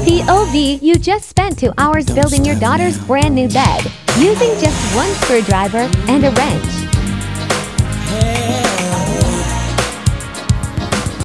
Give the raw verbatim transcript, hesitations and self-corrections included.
P O V, you just spent two hours building your daughter's brand new bed using just one screwdriver and a wrench.